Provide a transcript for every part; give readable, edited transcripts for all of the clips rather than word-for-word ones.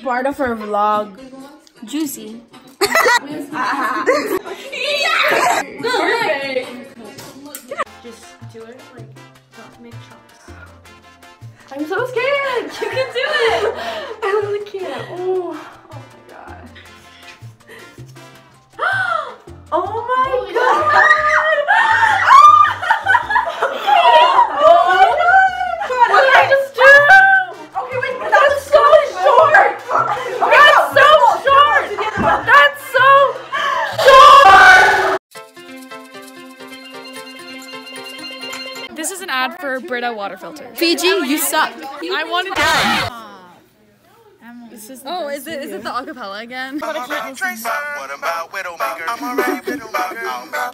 part of our vlog. Juicy. Just do it like not make chunks. I'm so scared. You can do it. I really can't. Oh my god. Oh my god. What did I just do? Okay, wait, that's so short. That's so short. That's so short. This is an ad for Brita water filters. Fiji, you suck. I wanted that. This is oh, is it the acapella again? But I can't listen. What about Widowmaker? I'm already Widowmaker.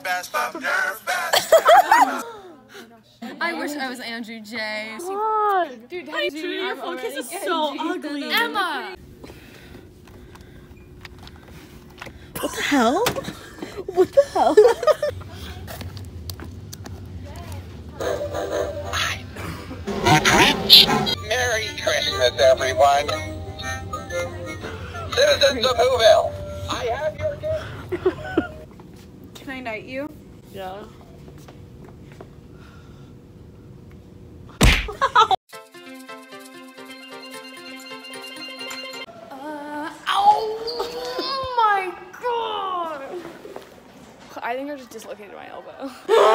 I wish I was Andrew J. God. Dude, your focus is so ugly. Emma! What the hell? What the hell? Merry Christmas, everyone. Citizens of Whoville, I have your gift. Can I knight you? Yeah. Oh my god! I think I just dislocated my elbow.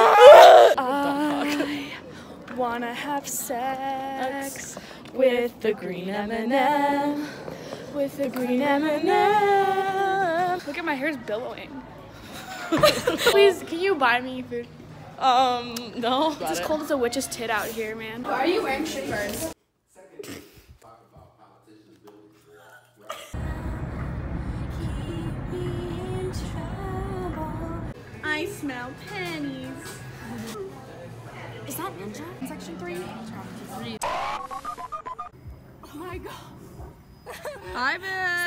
I wanna have sex with the green M&M. With the green M&M. Look at my hair's billowing. Please, can you buy me food? No. It's as cold as a witch's tit out here, man. Why are you wearing shippers? I smell pennies. Is that Ninja in section 3? Oh my god. Hi, bitch.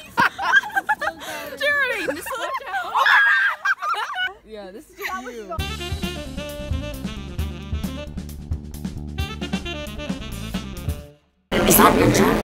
Charity. Oh Yeah, this is just you.